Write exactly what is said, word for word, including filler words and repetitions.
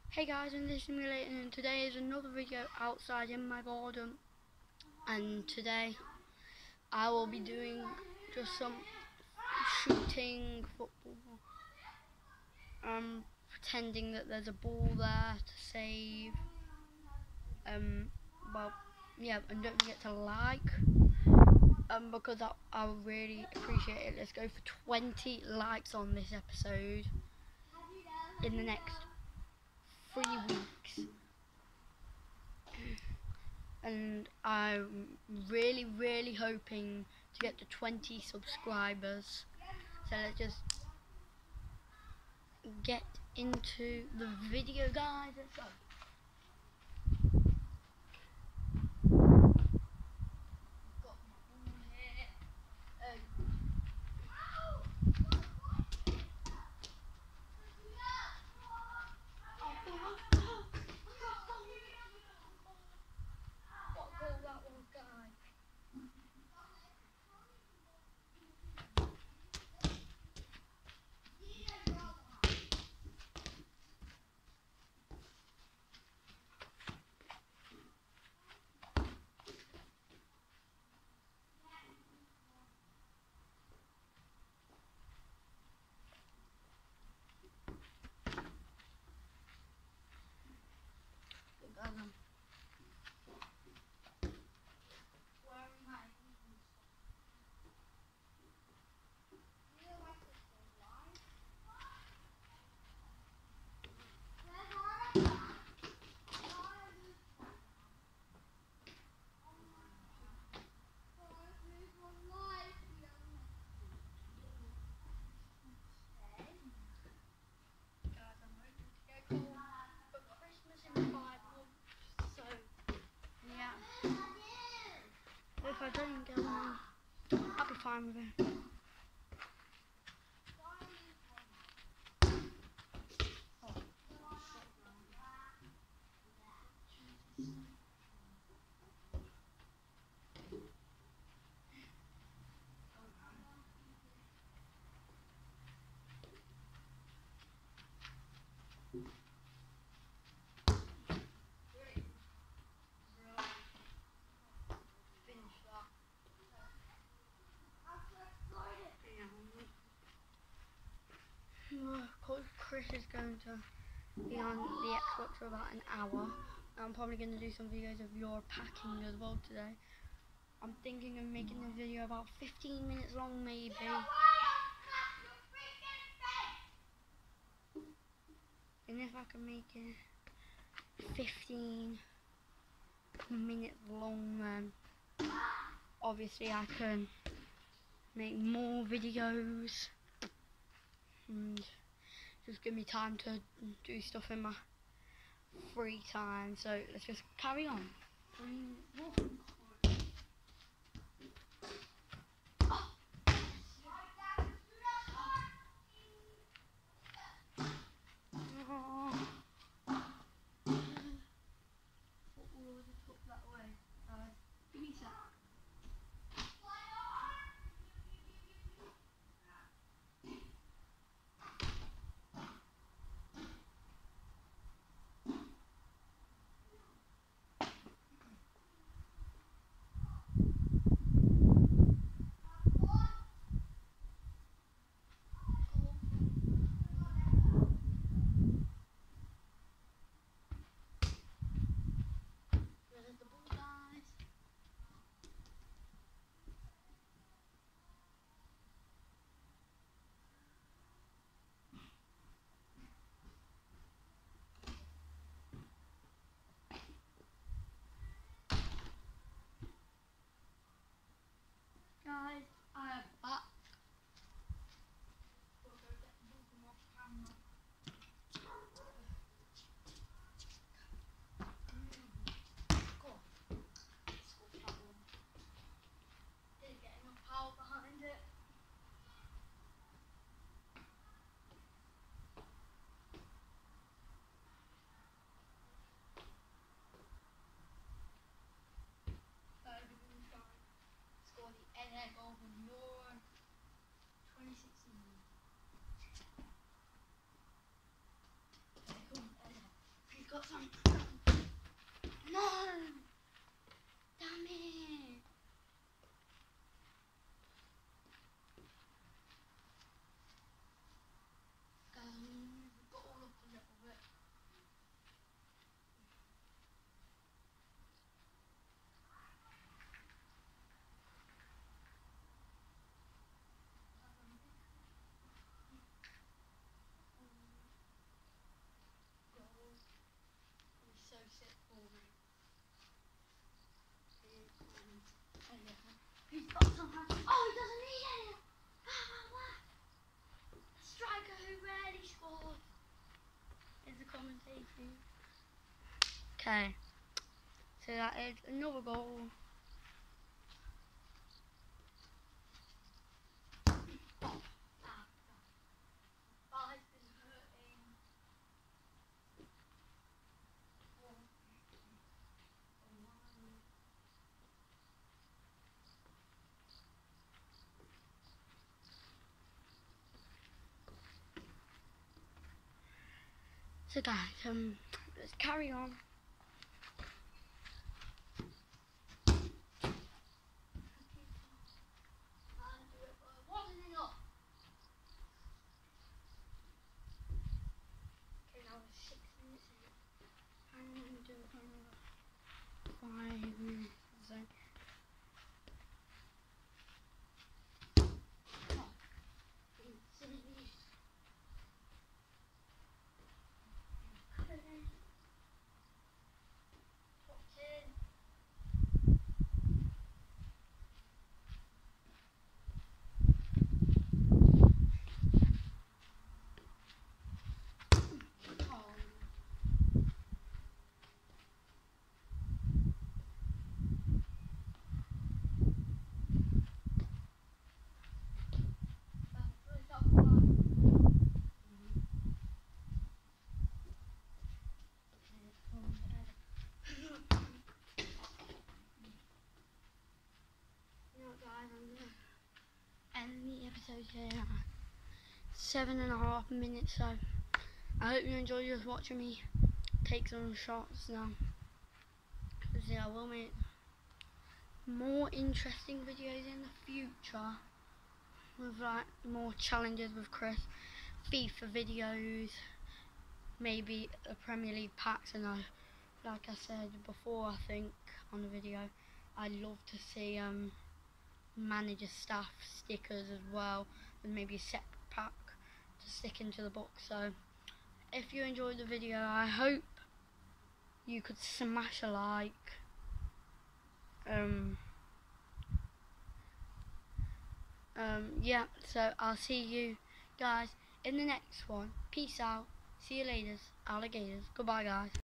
Hey guys, I'm this simulator and today is another video outside in my garden, and today I will be doing just some shooting football. Um pretending that there's a ball there to save. Um well yeah, and don't forget to like um because I I would really appreciate it. Let's go for twenty likes on this episode in the next three weeks. And I'm really really hoping to get to twenty subscribers, so let's just get into the video, guys. Let's go. Got my ball here. Um, what goal that was, guys. Um, guys, I'm hoping to get goal for Christmas in five months, so yeah. If I don't get one, I'll be fine with it. Finish that. Because Chris is going to be on the Xbox for about an hour. I'm probably going to do some videos of your packing as well today. I'm thinking of making the video about fifteen minutes long, maybe. And if I can make it fifteen minutes long, then obviously I can make more videos and just give me time to do stuff in my free time. So let's just carry on. got some. No! Damn it! Um, got all up a little bit. So sick for me. He's got some. Oh, he doesn't need any. A striker who rarely scores is the commentating. Okay, so that is another goal. So guys, um, let's carry on. Okay, now it's six minutes in. I'm gonna do another five minutes. So. End the episode here. Seven and a half minutes, so I hope you enjoyed just watching me take some shots now. Because yeah, I will make more interesting videos in the future with like more challenges with Chris, FIFA videos, maybe a Premier League packs, and I, like I said before, I think on the video, I'd love to see um. manager staff stickers as well, and maybe a separate pack to stick into the box. So if you enjoyed the video, I hope you could smash a like, um um yeah, so I'll see you guys in the next one. Peace out, see you later, alligators. Goodbye guys.